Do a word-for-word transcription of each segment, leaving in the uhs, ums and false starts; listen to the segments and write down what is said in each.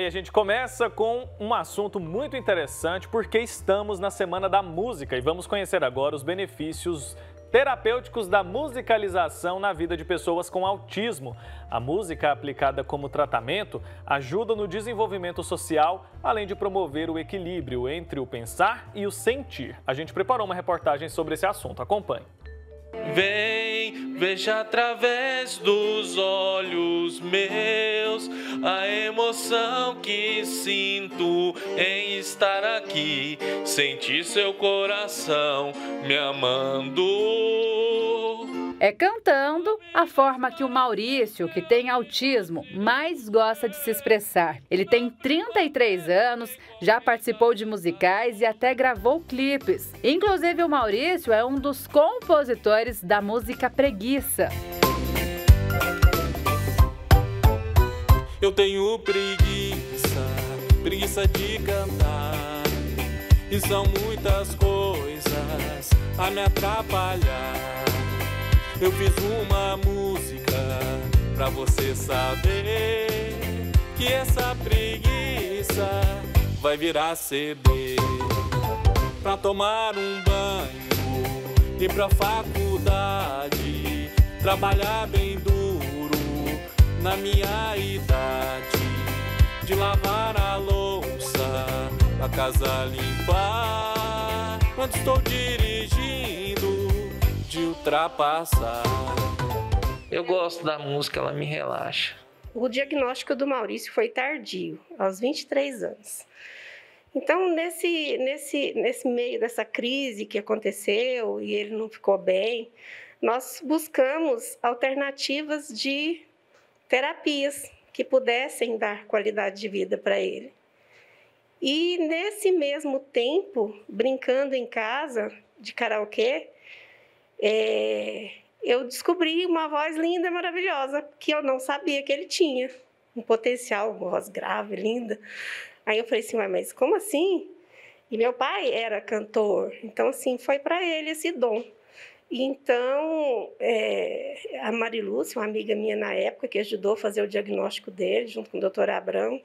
a gente começa com um assunto muito interessante porque estamos na Semana da Música e vamos conhecer agora os benefícios terapêuticos da musicalização na vida de pessoas com autismo. A música aplicada como tratamento ajuda no desenvolvimento social, além de promover o equilíbrio entre o pensar e o sentir. A gente preparou uma reportagem sobre esse assunto. Acompanhe. Vem, veja através dos olhos meus a emoção que sinto em estar aqui, sentir seu coração me amando. É cantando a forma que o Maurício, que tem autismo, mais gosta de se expressar. Ele tem trinta e três anos, já participou de musicais e até gravou clipes. Inclusive, o Maurício é um dos compositores da música Preguiça. Eu tenho preguiça, preguiça de cantar, e são muitas coisas a me atrapalhar. Eu fiz uma música pra você saber que essa preguiça vai virar C D. Pra tomar um banho, ir pra faculdade, trabalhar bem duro na minha idade, de lavar a louça, a casa limpar, quando estou dirigindo, de ultrapassar. Eu gosto da música, ela me relaxa. O diagnóstico do Maurício foi tardio, aos vinte e três anos. Então, nesse, nesse, nesse meio dessa crise que aconteceu e ele não ficou bem, nós buscamos alternativas de terapias que pudessem dar qualidade de vida para ele. E nesse mesmo tempo, brincando em casa, de karaokê, É, eu descobri uma voz linda, maravilhosa, que eu não sabia que ele tinha. Um potencial, uma voz grave, linda. Aí eu falei assim, mas como assim? E meu pai era cantor, então assim, foi para ele esse dom. E então, é, a Marilúcia, uma amiga minha na época, que ajudou a fazer o diagnóstico dele, junto com o doutor Abrão,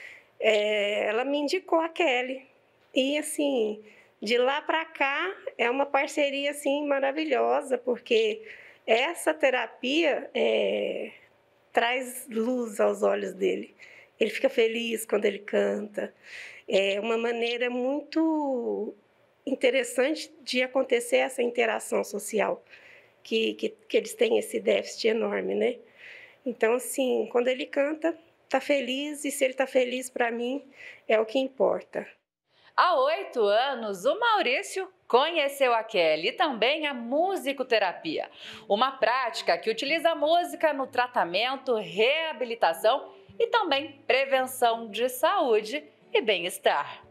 é, ela me indicou a Kelly. E assim, de lá para cá, é uma parceria assim, maravilhosa, porque essa terapia é, traz luz aos olhos dele. Ele fica feliz quando ele canta. É uma maneira muito interessante de acontecer essa interação social, que, que, que eles têm esse déficit enorme, né? Então, assim, quando ele canta, tá feliz, e se ele tá feliz, para mim, é o que importa. Há oito anos, o Maurício conheceu a Kelly e também a musicoterapia, uma prática que utiliza a música no tratamento, reabilitação e também prevenção de saúde e bem-estar.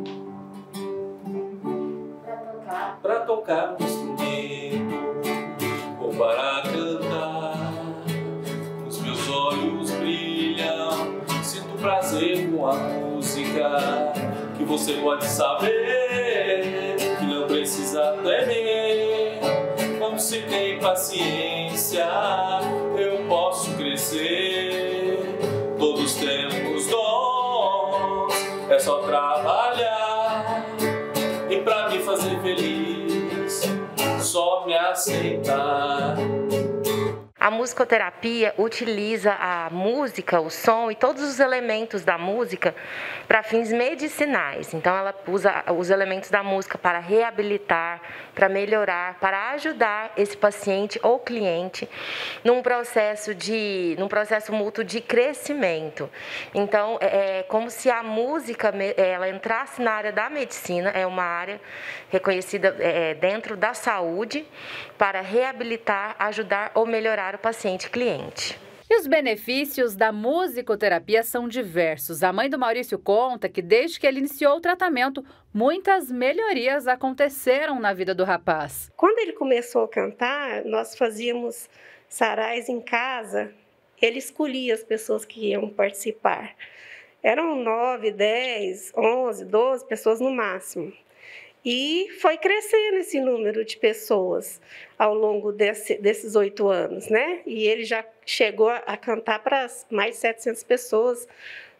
Para tocar um instrumento ou para cantar, os meus olhos brilham, sinto prazer com a música. Que você pode saber que não precisa temer. Quando se tem paciência, eu posso crescer. Todos temos dons, é só trabalhar. E pra me fazer feliz, só me aceitar. A musicoterapia utiliza a música, o som e todos os elementos da música para fins medicinais. Então, ela usa os elementos da música para reabilitar, para melhorar, para ajudar esse paciente ou cliente num processo de, num processo mútuo de crescimento. Então, é como se a música ela entrasse na área da medicina, é uma área reconhecida é, dentro da saúde, para reabilitar, ajudar ou melhorar o paciente cliente. E os benefícios da musicoterapia são diversos. A mãe do Maurício conta que desde que ele iniciou o tratamento, muitas melhorias aconteceram na vida do rapaz. Quando ele começou a cantar, nós fazíamos sarais em casa. Ele escolhia as pessoas que iam participar. Eram nove, dez, onze, doze pessoas no máximo. E foi crescendo esse número de pessoas ao longo desse, desses oito anos, né? E ele já chegou a cantar para mais de setecentas pessoas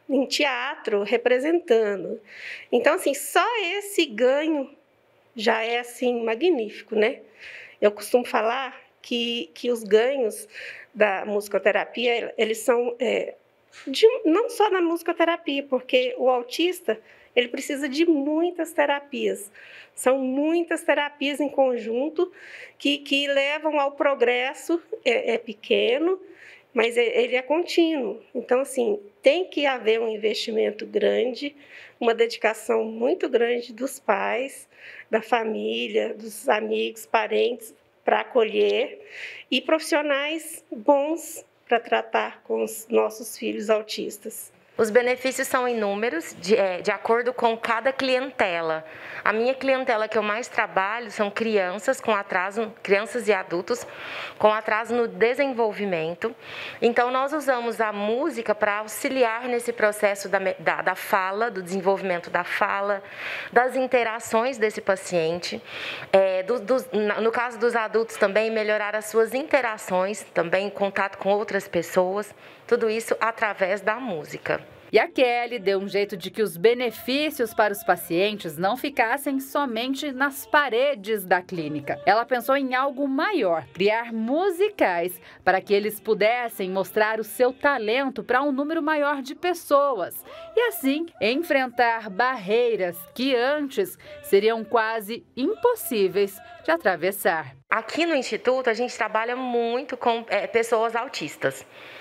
em teatro, representando. Então, assim, só esse ganho já é, assim, magnífico, né? Eu costumo falar que, que os ganhos da musicoterapia, eles são, é, de, não só na musicoterapia, porque o autista, ele precisa de muitas terapias. São muitas terapias em conjunto que, que levam ao progresso, é, é pequeno, mas ele é contínuo. Então, assim, tem que haver um investimento grande, uma dedicação muito grande dos pais, da família, dos amigos, parentes, para acolher, e profissionais bons para tratar com os nossos filhos autistas. Os benefícios são inúmeros, de, é, de acordo com cada clientela. A minha clientela que eu mais trabalho são crianças com atraso, crianças e adultos com atraso no desenvolvimento. Então, nós usamos a música para auxiliar nesse processo da, da, da fala, do desenvolvimento da fala, das interações desse paciente. É, do, do, no caso dos adultos também, melhorar as suas interações, também em contato com outras pessoas. Tudo isso através da música. E a Kelly deu um jeito de que os benefícios para os pacientes não ficassem somente nas paredes da clínica. Ela pensou em algo maior, criar musicais para que eles pudessem mostrar o seu talento para um número maior de pessoas e assim enfrentar barreiras que antes seriam quase impossíveis de atravessar. Aqui no Instituto a gente trabalha muito com é, pessoas autistas.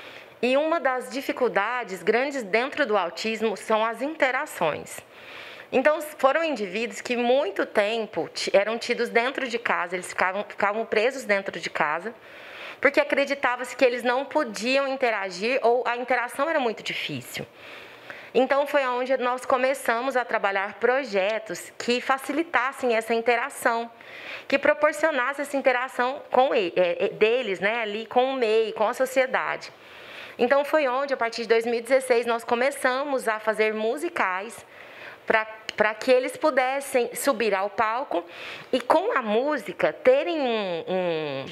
E uma das dificuldades grandes dentro do autismo são as interações. Então, foram indivíduos que muito tempo eram tidos dentro de casa, eles ficavam, ficavam presos dentro de casa, porque acreditava-se que eles não podiam interagir ou a interação era muito difícil. Então, foi onde nós começamos a trabalhar projetos que facilitassem essa interação, que proporcionassem essa interação com ele, é, deles, né, ali com o meio, com a sociedade. Então, foi onde, a partir de dois mil e dezesseis, nós começamos a fazer musicais para que eles pudessem subir ao palco e, com a música, terem um, um,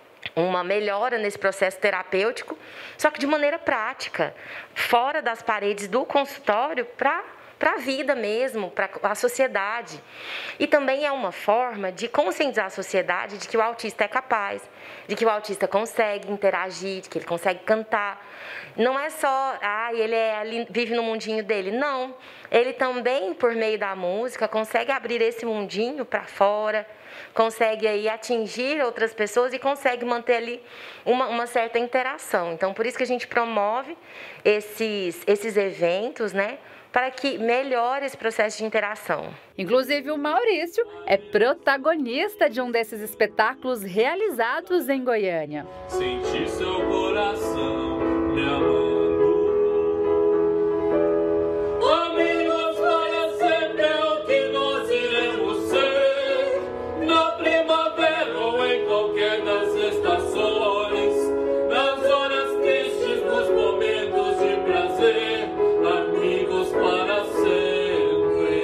uma melhora nesse processo terapêutico, só que de maneira prática, fora das paredes do consultório, para para a vida mesmo, para a sociedade. E também é uma forma de conscientizar a sociedade de que o autista é capaz, de que o autista consegue interagir, de que ele consegue cantar. Não é só, ah, ele é, ele vive no mundinho dele. Não, ele também, por meio da música, consegue abrir esse mundinho para fora, consegue aí atingir outras pessoas e consegue manter ali uma, uma certa interação. Então, por isso que a gente promove esses, esses eventos, né? Para que melhore esse processo de interação. Inclusive, o Maurício é protagonista de um desses espetáculos realizados em Goiânia. Senti seu coração me amando. Amigos para sempre é o que nós iremos ser. Na primavera ou em qualquer das estações. Nas horas tristes, nos momentos de prazer. Amigos para sempre.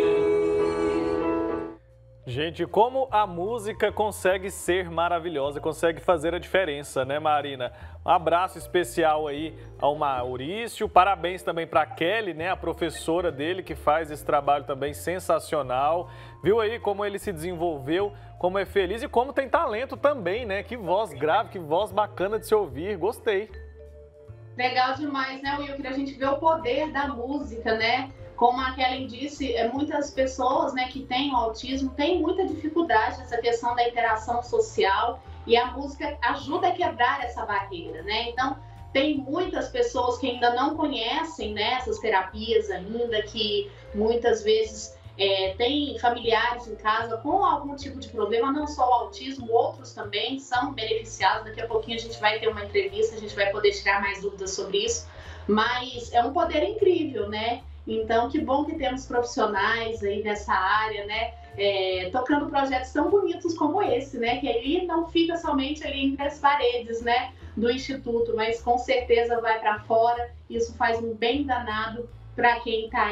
Gente, como a música consegue ser maravilhosa, consegue fazer a diferença, né, Marina? Um abraço especial aí ao Maurício, parabéns também para a Kelly, né, a professora dele, que faz esse trabalho também sensacional. Viu aí como ele se desenvolveu, como é feliz e como tem talento também, né? Que voz grave, que voz bacana de se ouvir, gostei. Legal demais, né, Wilker? A gente vê o poder da música, né? Como a Kelly disse, muitas pessoas, né, que têm o autismo têm muita dificuldade nessa questão da interação social e a música ajuda a quebrar essa barreira, né? Então, tem muitas pessoas que ainda não conhecem, né, essas terapias ainda, que muitas vezes é, têm familiares em casa com algum tipo de problema, não só o autismo, outros também são beneficiados. Daqui a pouquinho a gente vai ter uma entrevista, a gente vai poder tirar mais dúvidas sobre isso, mas é um poder incrível, né? Então, que bom que temos profissionais aí nessa área, né? É, tocando projetos tão bonitos como esse, né? Que aí não fica somente ali entre as paredes, né, do Instituto, mas com certeza vai para fora. Isso faz um bem danado para quem está aí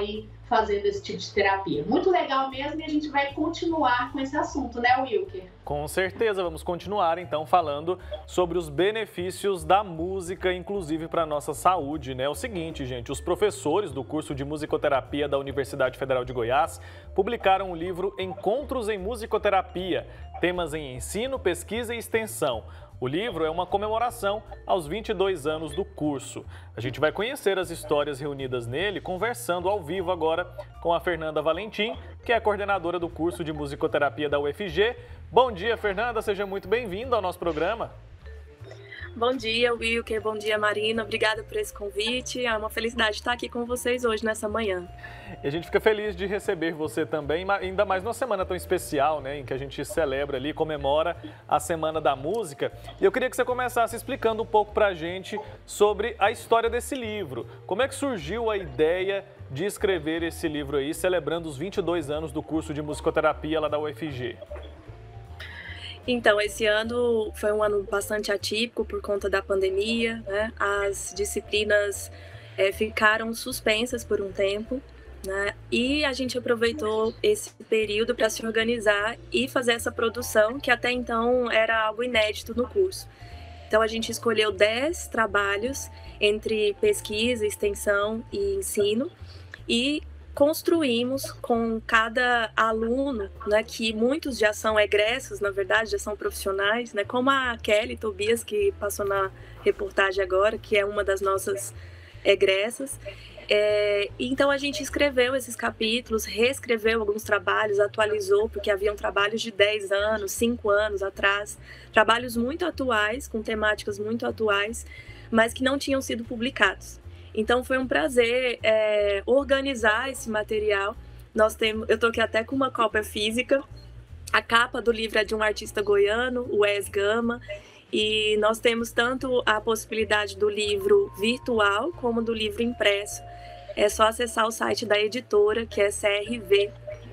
fazendo esse tipo de terapia. Muito legal mesmo, e a gente vai continuar com esse assunto, né, Wilker? Com certeza, vamos continuar então falando sobre os benefícios da música, inclusive para a nossa saúde, né? É o seguinte, gente, os professores do curso de musicoterapia da Universidade Federal de Goiás publicaram o livro Encontros em Musicoterapia, temas em ensino, pesquisa e extensão. O livro é uma comemoração aos vinte e dois anos do curso. A gente vai conhecer as histórias reunidas nele, conversando ao vivo agora com a Fernanda Valentim, que é a coordenadora do curso de musicoterapia da U F G. Bom dia, Fernanda, seja muito bem-vinda ao nosso programa. Bom dia, Wilker, bom dia, Marina, obrigada por esse convite, é uma felicidade estar aqui com vocês hoje, nessa manhã. E a gente fica feliz de receber você também, ainda mais numa semana tão especial, né, em que a gente celebra ali, comemora a Semana da Música. E eu queria que você começasse explicando um pouco pra gente sobre a história desse livro. Como é que surgiu a ideia de escrever esse livro aí, celebrando os vinte e dois anos do curso de musicoterapia lá da U F G? Então, esse ano foi um ano bastante atípico por conta da pandemia, né? As disciplinas é, ficaram suspensas por um tempo, né? E a gente aproveitou esse período para se organizar e fazer essa produção, que até então era algo inédito no curso. Então, a gente escolheu dez trabalhos entre pesquisa, extensão e ensino e construímos com cada aluno, né, que muitos já são egressos, na verdade, já são profissionais, né, como a Kelly Tobias, que passou na reportagem agora, que é uma das nossas egressas. É, então, a gente escreveu esses capítulos, reescreveu alguns trabalhos, atualizou, porque haviam trabalhos de dez anos, cinco anos atrás, trabalhos muito atuais, com temáticas muito atuais, mas que não tinham sido publicados. Então, foi um prazer é, organizar esse material. Nós temos, eu estou aqui até com uma cópia física. A capa do livro é de um artista goiano, o Wes Gama. E nós temos tanto a possibilidade do livro virtual como do livro impresso. É só acessar o site da editora, que é C R V.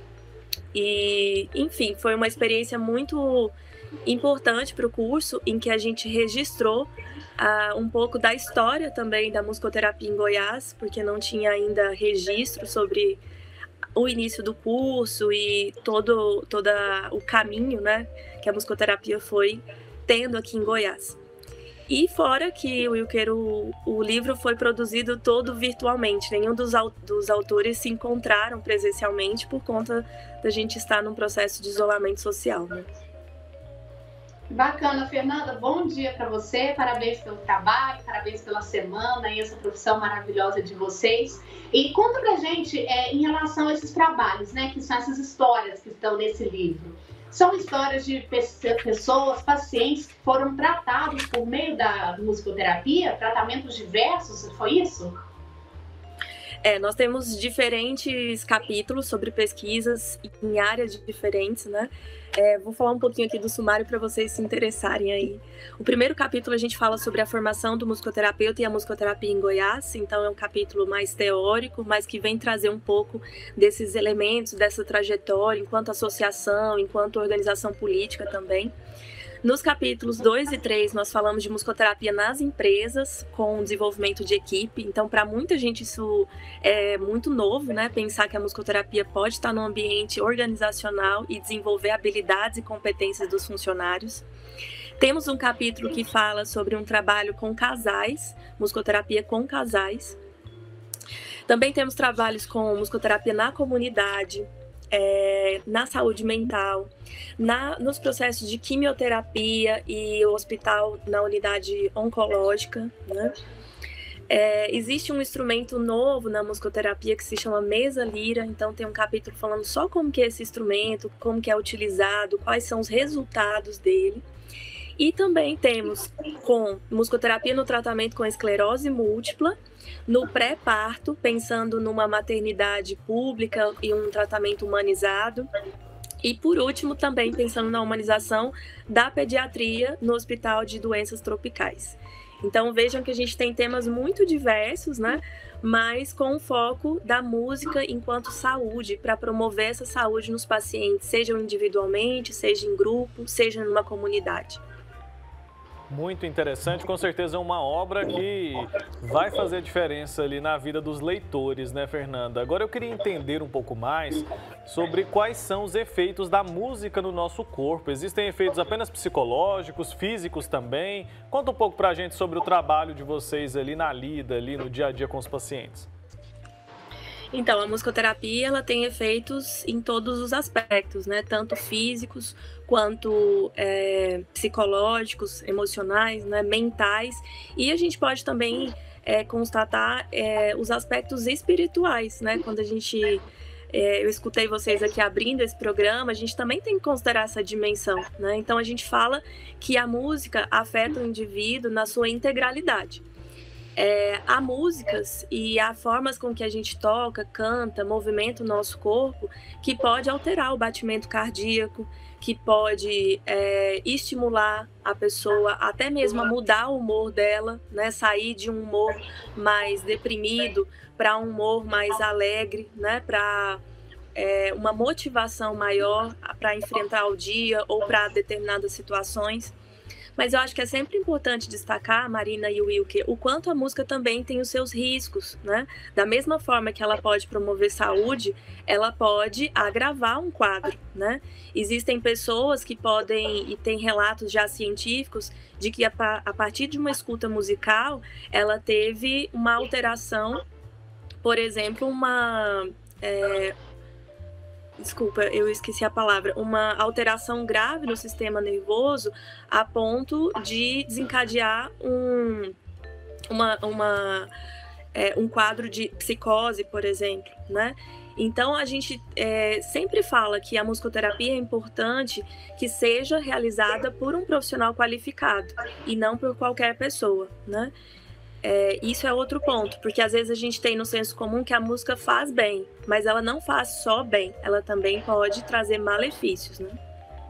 E, enfim, foi uma experiência muito importante para o curso, em que a gente registrou Uh, um pouco da história também da musicoterapia em Goiás, porque não tinha ainda registro sobre o início do curso e todo, todo o caminho, né, que a musicoterapia foi tendo aqui em Goiás. E fora que, Wilker, o, o livro foi produzido todo virtualmente, nenhum dos, dos autores se encontraram presencialmente por conta da gente estar num processo de isolamento social, né? Bacana, Fernanda, bom dia para você, parabéns pelo trabalho, parabéns pela semana e essa profissão maravilhosa de vocês. E conta pra gente é, em relação a esses trabalhos, né, que são essas histórias que estão nesse livro. São histórias de pessoas, pacientes que foram tratados por meio da musicoterapia, tratamentos diversos, foi isso? É, nós temos diferentes capítulos sobre pesquisas em áreas diferentes, né? É, vou falar um pouquinho aqui do sumário para vocês se interessarem aí. O primeiro capítulo a gente fala sobre a formação do musicoterapeuta e a musicoterapia em Goiás, então é um capítulo mais teórico, mas que vem trazer um pouco desses elementos, dessa trajetória, enquanto associação, enquanto organização política também. Nos capítulos dois e três, nós falamos de musicoterapia nas empresas, com desenvolvimento de equipe. Então, para muita gente isso é muito novo, né? Pensar que a musicoterapia pode estar num ambiente organizacional e desenvolver habilidades e competências dos funcionários. Temos um capítulo que fala sobre um trabalho com casais, musicoterapia com casais. Também temos trabalhos com musicoterapia na comunidade, É, na saúde mental, na, nos processos de quimioterapia e o hospital na unidade oncológica, né? É, existe um instrumento novo na musicoterapia que se chama mesa lira, então tem um capítulo falando só como que é esse instrumento, como que é utilizado, quais são os resultados dele. E também temos com musicoterapia no tratamento com esclerose múltipla, no pré-parto, pensando numa maternidade pública e um tratamento humanizado. E, por último, também pensando na humanização da pediatria no Hospital de Doenças Tropicais. Então, vejam que a gente tem temas muito diversos, né? Mas com o foco da música enquanto saúde, para promover essa saúde nos pacientes, seja individualmente, seja em grupo, seja numa comunidade. Muito interessante, com certeza é uma obra que vai fazer diferença ali na vida dos leitores, né, Fernanda? Agora eu queria entender um pouco mais sobre quais são os efeitos da música no nosso corpo. Existem efeitos apenas psicológicos, físicos também? Conta um pouco pra gente sobre o trabalho de vocês ali na lida, ali no dia a dia com os pacientes. Então, a musicoterapia, ela tem efeitos em todos os aspectos, né? Tanto físicos, quanto é, psicológicos, emocionais, né? Mentais. E a gente pode também é, constatar é, os aspectos espirituais, né? Quando a gente... É, eu escutei vocês aqui abrindo esse programa, a gente também tem que considerar essa dimensão, né? Então, a gente fala que a música afeta o indivíduo na sua integralidade. É, há músicas e há formas com que a gente toca, canta, movimenta o nosso corpo que pode alterar o batimento cardíaco, que pode é, estimular a pessoa até mesmo a mudar o humor dela, né? Sair de um humor mais deprimido para um humor mais alegre, né? Para é, uma motivação maior para enfrentar o dia ou para determinadas situações. Mas eu acho que é sempre importante destacar, Marina e Wilker, o quanto a música também tem os seus riscos, né? Da mesma forma que ela pode promover saúde, ela pode agravar um quadro, né? Existem pessoas que podem, e tem relatos já científicos, de que a, a partir de uma escuta musical, ela teve uma alteração, por exemplo, uma... É, Desculpa, eu esqueci a palavra. Uma alteração grave no sistema nervoso a ponto de desencadear um, uma, uma, é, um quadro de psicose, por exemplo, né? Então, a gente é, sempre fala que a musicoterapia é importante que seja realizada por um profissional qualificado e não por qualquer pessoa, né? É, isso é outro ponto, porque às vezes a gente tem no senso comum que a música faz bem, mas ela não faz só bem, ela também pode trazer malefícios, né?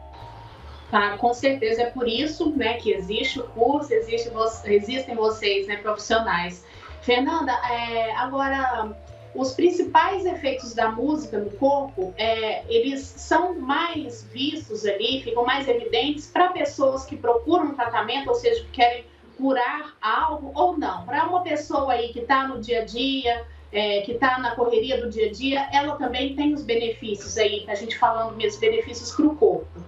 Tá, com certeza, é por isso, né, que existe o curso, existe, existem vocês, né, profissionais. Fernanda, é, agora, os principais efeitos da música no corpo, é, eles são mais vistos ali, ficam mais evidentes para pessoas que procuram um tratamento, ou seja, que querem curar algo ou não. Para uma pessoa aí que está no dia a dia, é, que está na correria do dia a dia, ela também tem os benefícios aí, a gente falando mesmo, benefícios para o corpo.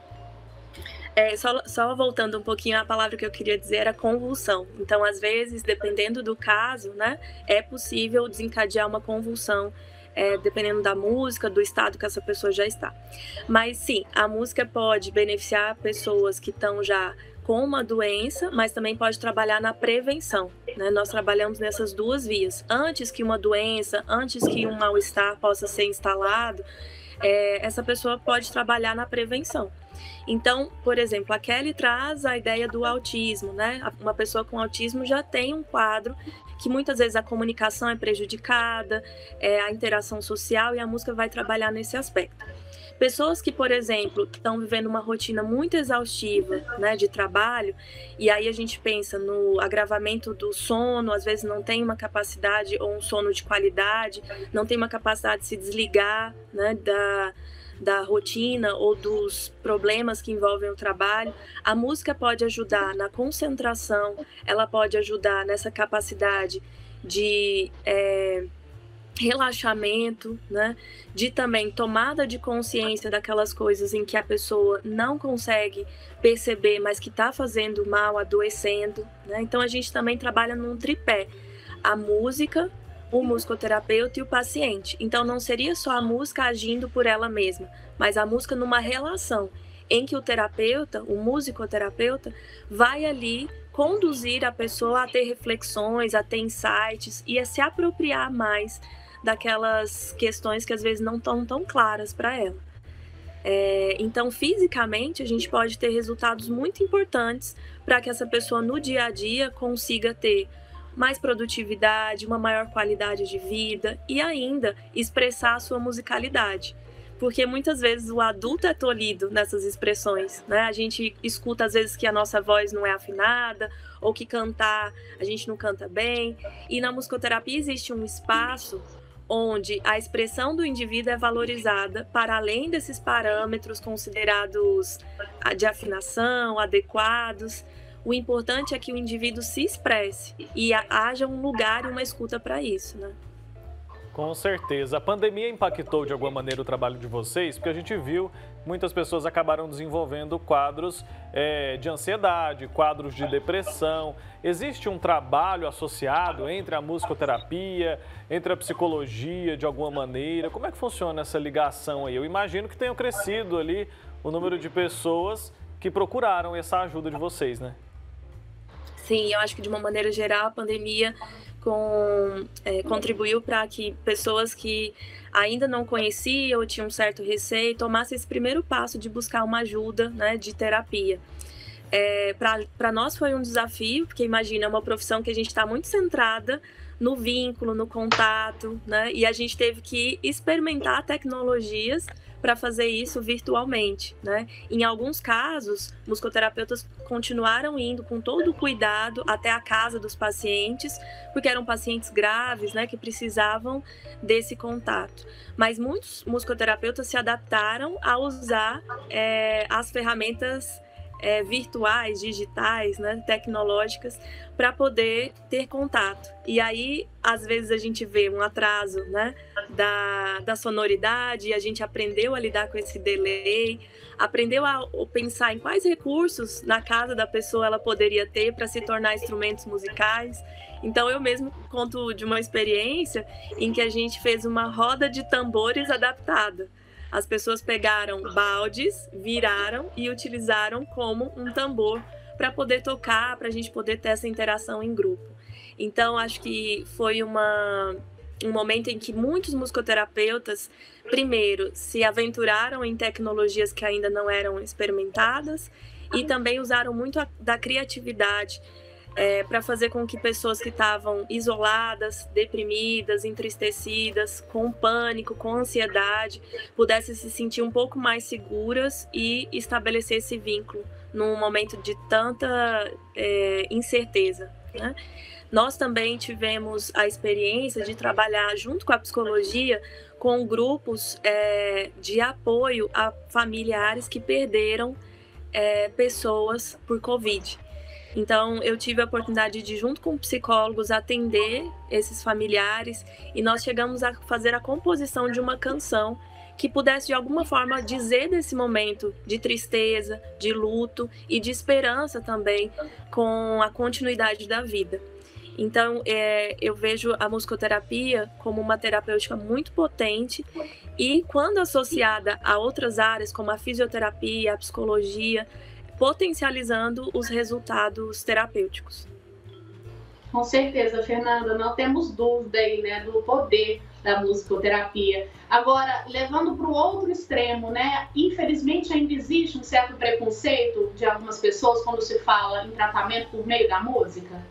É, só, só voltando um pouquinho, a palavra que eu queria dizer era convulsão. Então, às vezes, dependendo do caso, né, é possível desencadear uma convulsão, é, dependendo da música, do estado que essa pessoa já está. Mas sim, a música pode beneficiar pessoas que estão já com uma doença, mas também pode trabalhar na prevenção, né? Nós trabalhamos nessas duas vias. Antes que uma doença, antes que um mal-estar possa ser instalado, é, essa pessoa pode trabalhar na prevenção. Então, por exemplo, a Kelly traz a ideia do autismo, né? Uma pessoa com autismo já tem um quadro que muitas vezes a comunicação é prejudicada, é, a interação social, e a música vai trabalhar nesse aspecto. Pessoas que, por exemplo, estão vivendo uma rotina muito exaustiva, né, de trabalho, e aí a gente pensa no agravamento do sono, às vezes não tem uma capacidade, ou um sono de qualidade, não tem uma capacidade de se desligar, né, da, da rotina ou dos problemas que envolvem o trabalho. A música pode ajudar na concentração, ela pode ajudar nessa capacidade de... É, relaxamento, né? De também tomada de consciência daquelas coisas em que a pessoa não consegue perceber, mas que está fazendo mal, adoecendo, né? Então a gente também trabalha num tripé: a música, o musicoterapeuta e o paciente. Então não seria só a música agindo por ela mesma, mas a música numa relação em que o terapeuta, o musicoterapeuta, vai ali conduzir a pessoa a ter reflexões, a ter insights e a se apropriar mais daquelas questões que às vezes não estão tão claras para ela. É, então, fisicamente, a gente pode ter resultados muito importantes para que essa pessoa no dia a dia consiga ter mais produtividade, uma maior qualidade de vida e ainda expressar a sua musicalidade. Porque muitas vezes o adulto é tolhido nessas expressões, né? A gente escuta às vezes que a nossa voz não é afinada, ou que cantar a gente não canta bem. E na musicoterapia existe um espaço onde a expressão do indivíduo é valorizada para além desses parâmetros considerados de afinação, adequados. o importante é que o indivíduo se expresse e haja um lugar e uma escuta para isso, né? Com certeza. A pandemia impactou de alguma maneira o trabalho de vocês? Porque a gente viu muitas pessoas acabaram desenvolvendo quadros é, de ansiedade, quadros de depressão. Existe um trabalho associado entre a musicoterapia, entre a psicologia de alguma maneira? Como é que funciona essa ligação aí? Eu imagino que tenha crescido ali o número de pessoas que procuraram essa ajuda de vocês, né? Sim, eu acho que de uma maneira geral a pandemia com, é, contribuiu para que pessoas que ainda não conheciam ou tinham um certo receio tomassem esse primeiro passo de buscar uma ajuda, né, de terapia. É, para nós foi um desafio, porque imagina, é uma profissão que a gente está muito centrada no vínculo, no contato, né, e a gente teve que experimentar tecnologias para fazer isso virtualmente, né? Em alguns casos, musicoterapeutas continuaram indo com todo o cuidado até a casa dos pacientes, porque eram pacientes graves, né, que precisavam desse contato. Mas muitos musicoterapeutas se adaptaram a usar é, as ferramentas É, virtuais, digitais, né, tecnológicas, para poder ter contato. E aí, às vezes, a gente vê um atraso, né, da, da sonoridade, a gente aprendeu a lidar com esse delay, aprendeu a pensar em quais recursos na casa da pessoa ela poderia ter para se tornar instrumentos musicais. Então, eu mesmo conto de uma experiência em que a gente fez uma roda de tambores adaptada. As pessoas pegaram baldes, viraram e utilizaram como um tambor para poder tocar, para a gente poder ter essa interação em grupo. Então, acho que foi uma, um momento em que muitos musicoterapeutas, primeiro, se aventuraram em tecnologias que ainda não eram experimentadas e também usaram muito a, da criatividade É, para fazer com que pessoas que estavam isoladas, deprimidas, entristecidas, com pânico, com ansiedade, pudessem se sentir um pouco mais seguras e estabelecer esse vínculo num momento de tanta é, incerteza, né? Nós também tivemos a experiência de trabalhar junto com a psicologia com grupos é, de apoio a familiares que perderam é, pessoas por Covid. Então, eu tive a oportunidade de, junto com psicólogos, atender esses familiares e nós chegamos a fazer a composição de uma canção que pudesse, de alguma forma, dizer desse momento de tristeza, de luto e de esperança também com a continuidade da vida. Então, é, eu vejo a musicoterapia como uma terapêutica muito potente e, quando associada a outras áreas, como a fisioterapia, a psicologia, potencializando os resultados terapêuticos. Com certeza, Fernanda, não temos dúvida aí, né, do poder da musicoterapia. Agora, levando para o outro extremo, né, infelizmente ainda existe um certo preconceito de algumas pessoas quando se fala em tratamento por meio da música?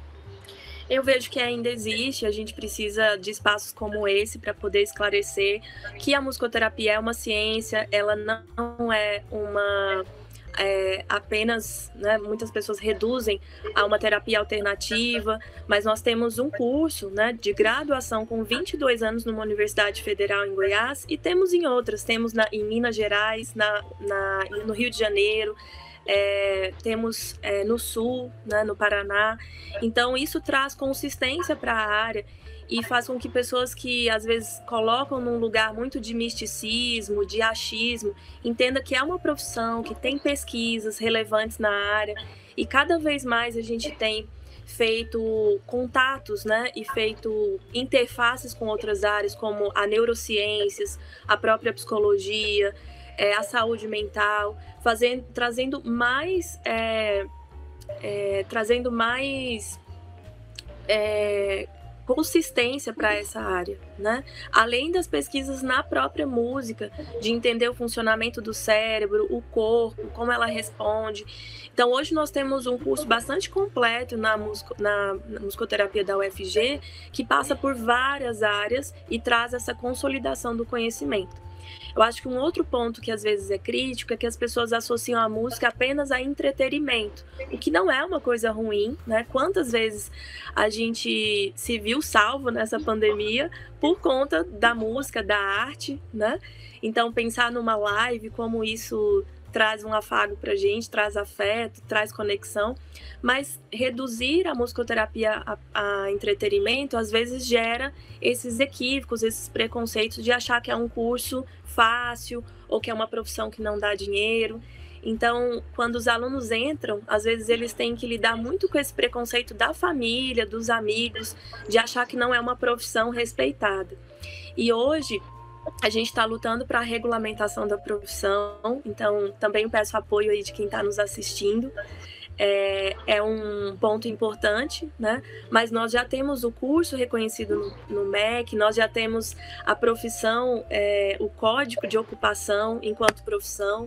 Eu vejo que ainda existe, a gente precisa de espaços como esse para poder esclarecer que a musicoterapia é uma ciência, ela não é uma... É, apenas, né, muitas pessoas reduzem a uma terapia alternativa, mas nós temos um curso, né, de graduação com vinte e dois anos numa Universidade Federal em Goiás e temos em outras, temos na, em Minas Gerais, na, na, no Rio de Janeiro, é, temos é, no Sul, né, no Paraná. Então isso traz consistência para a área e faz com que pessoas que às vezes colocam num lugar muito de misticismo, de achismo, entendam que é uma profissão, que tem pesquisas relevantes na área e cada vez mais a gente tem feito contatos, né, e feito interfaces com outras áreas como a neurociências, a própria psicologia, é, a saúde mental, fazendo, trazendo mais, é, é, trazendo mais é, consistência para essa área, né? Além das pesquisas na própria música, de entender o funcionamento do cérebro, o corpo, como ela responde. Então, hoje nós temos um curso bastante completo na, musico, na, na musicoterapia da U F G, que passa por várias áreas e traz essa consolidação do conhecimento. Eu acho que um outro ponto que às vezes é crítico é que as pessoas associam a música apenas a entretenimento, o que não é uma coisa ruim, né? Quantas vezes a gente se viu salvo nessa pandemia por conta da música, da arte, né? Então, pensar numa live, como isso traz um afago para a gente, traz afeto, traz conexão, mas reduzir a musicoterapia a, a entretenimento às vezes gera esses equívocos, esses preconceitos de achar que é um curso fácil ou que é uma profissão que não dá dinheiro. Então, quando os alunos entram, às vezes eles têm que lidar muito com esse preconceito da família, dos amigos, de achar que não é uma profissão respeitada. E hoje, a gente está lutando para a regulamentação da profissão, então também peço apoio aí de quem está nos assistindo. É, é um ponto importante, né? Mas nós já temos o curso reconhecido no, no M E C, nós já temos a profissão, é, o código de ocupação enquanto profissão.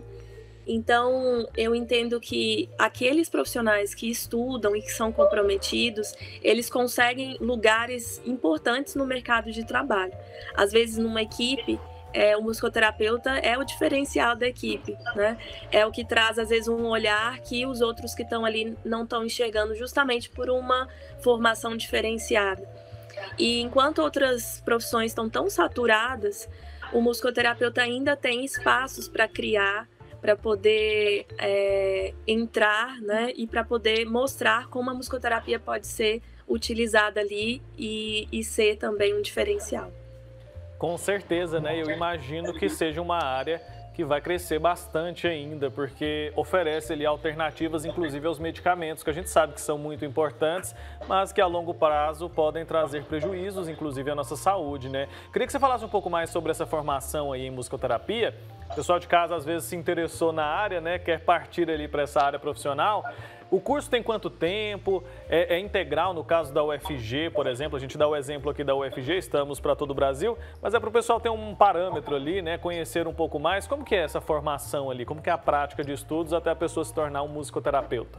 Então, eu entendo que aqueles profissionais que estudam e que são comprometidos, eles conseguem lugares importantes no mercado de trabalho. Às vezes, numa equipe, é, o musicoterapeuta é o diferencial da equipe, né? É o que traz, às vezes, um olhar que os outros que estão ali não estão enxergando, justamente por uma formação diferenciada. E enquanto outras profissões estão tão saturadas, o musicoterapeuta ainda tem espaços para criar, para poder é, entrar, né, e para poder mostrar como a musicoterapia pode ser utilizada ali e, e ser também um diferencial. Com certeza, né? Eu imagino que seja uma área que vai crescer bastante ainda, porque oferece ali alternativas, inclusive aos medicamentos, que a gente sabe que são muito importantes, mas que a longo prazo podem trazer prejuízos, inclusive à nossa saúde, né? Queria que você falasse um pouco mais sobre essa formação aí em musicoterapia. O pessoal de casa às vezes se interessou na área, né? Quer partir ali para essa área profissional. O curso tem quanto tempo? É, é integral no caso da U F G, por exemplo? A gente dá o exemplo aqui da U F G, estamos para todo o Brasil, mas é para o pessoal ter um parâmetro ali, né? Conhecer um pouco mais. Como que é essa formação ali? Como que é a prática de estudos até a pessoa se tornar um musicoterapeuta?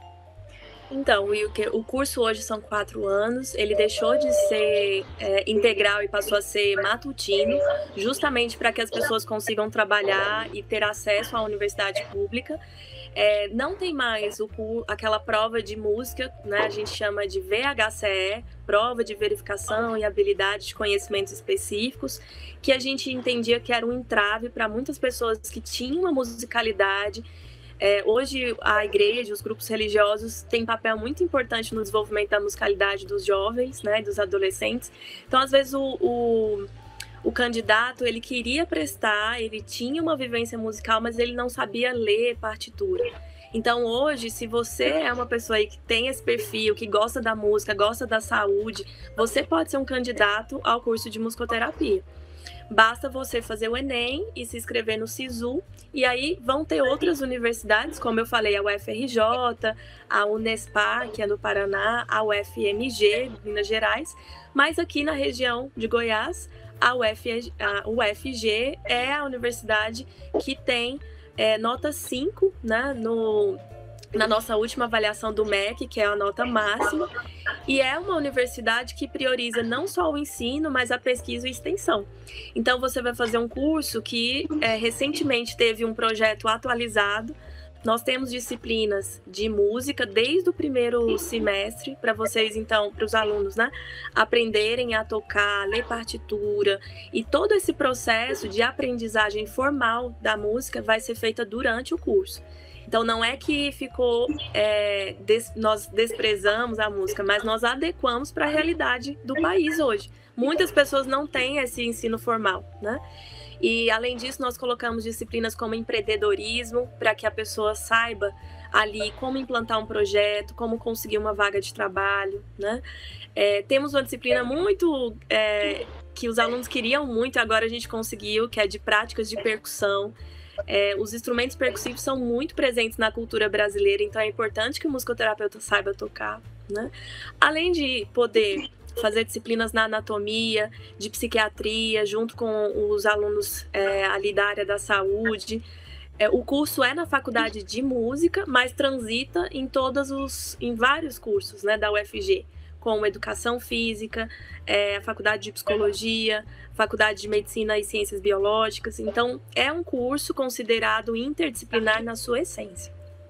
Então, o curso hoje são quatro anos, ele deixou de ser é, integral e passou a ser matutino, justamente para que as pessoas consigam trabalhar e ter acesso à universidade pública. É, não tem mais o, aquela prova de música, né? A gente chama de V H C E, prova de verificação e habilidade de conhecimentos específicos, que a gente entendia que era um entrave para muitas pessoas que tinham uma musicalidade. É, hoje a igreja, os grupos religiosos têm papel muito importante no desenvolvimento da musicalidade dos jovens, né, dos adolescentes. Então, às vezes, o, o, o candidato, ele queria prestar, ele tinha uma vivência musical, mas ele não sabia ler partitura. Então, hoje, se você é uma pessoa aí que tem esse perfil, que gosta da música, gosta da saúde, você pode ser um candidato ao curso de musicoterapia. Basta você fazer o Enem e se inscrever no SISU, e aí vão ter outras universidades, como eu falei, a U F R J, a Unespar, que é no Paraná, a U F M G, Minas Gerais, mas aqui na região de Goiás, a U F, a U F G é a universidade que tem é, nota cinco, né, no... na nossa última avaliação do M E C, que é a nota máxima, e é uma universidade que prioriza não só o ensino, mas a pesquisa e extensão. Então, você vai fazer um curso que é, recentemente teve um projeto atualizado. Nós temos disciplinas de música desde o primeiro semestre, para vocês, então, para os alunos, né, aprenderem a tocar, ler partitura, e todo esse processo de aprendizagem formal da música vai ser feita durante o curso. Então, não é que ficou, é, des, nós desprezamos a música, mas nós adequamos para a realidade do país hoje. Muitas pessoas não têm esse ensino formal, né? E, além disso, nós colocamos disciplinas como empreendedorismo, para que a pessoa saiba ali como implantar um projeto, como conseguir uma vaga de trabalho, né? É, temos uma disciplina muito, é, que os alunos queriam muito, agora a gente conseguiu, que é de práticas de percussão. É, os instrumentos percussivos são muito presentes na cultura brasileira, então é importante que o musicoterapeuta saiba tocar, né? Além de poder fazer disciplinas na anatomia, de psiquiatria, junto com os alunos é, ali da área da saúde. É, o curso é na faculdade de música, mas transita em todos os, em vários cursos, né, da U F G, como educação física, é, a faculdade de psicologia, faculdade de medicina e ciências biológicas. Então, é um curso considerado interdisciplinar na sua essência.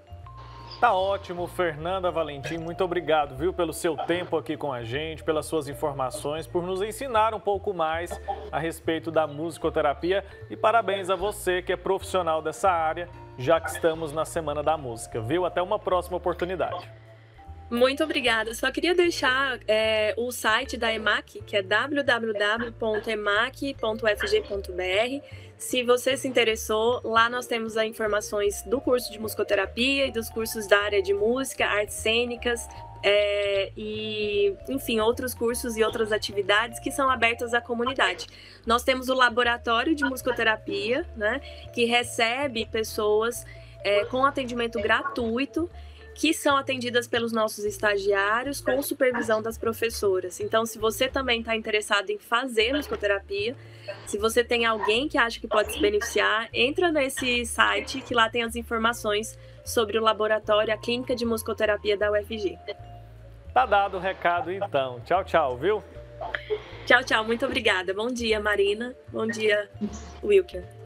Tá ótimo, Fernanda Valentim, muito obrigado, viu, pelo seu tempo aqui com a gente, pelas suas informações, por nos ensinar um pouco mais a respeito da musicoterapia, e parabéns a você que é profissional dessa área já que estamos na Semana da Música, viu? Até uma próxima oportunidade. Muito obrigada. Só queria deixar é, o site da EMAC, que é w w w ponto emac ponto u f g ponto b r. Se você se interessou, lá nós temos as informações do curso de musicoterapia e dos cursos da área de música, artes cênicas, é, e, enfim, outros cursos e outras atividades que são abertas à comunidade. Nós temos o laboratório de musicoterapia, né, que recebe pessoas é, com atendimento gratuito, que são atendidas pelos nossos estagiários com supervisão das professoras. Então, se você também está interessado em fazer musicoterapia, se você tem alguém que acha que pode se beneficiar, entra nesse site que lá tem as informações sobre o laboratório, a clínica de musicoterapia da U F G. Tá dado o recado então. Tchau, tchau, viu? Tchau, tchau. Muito obrigada. Bom dia, Marina. Bom dia, Wilker.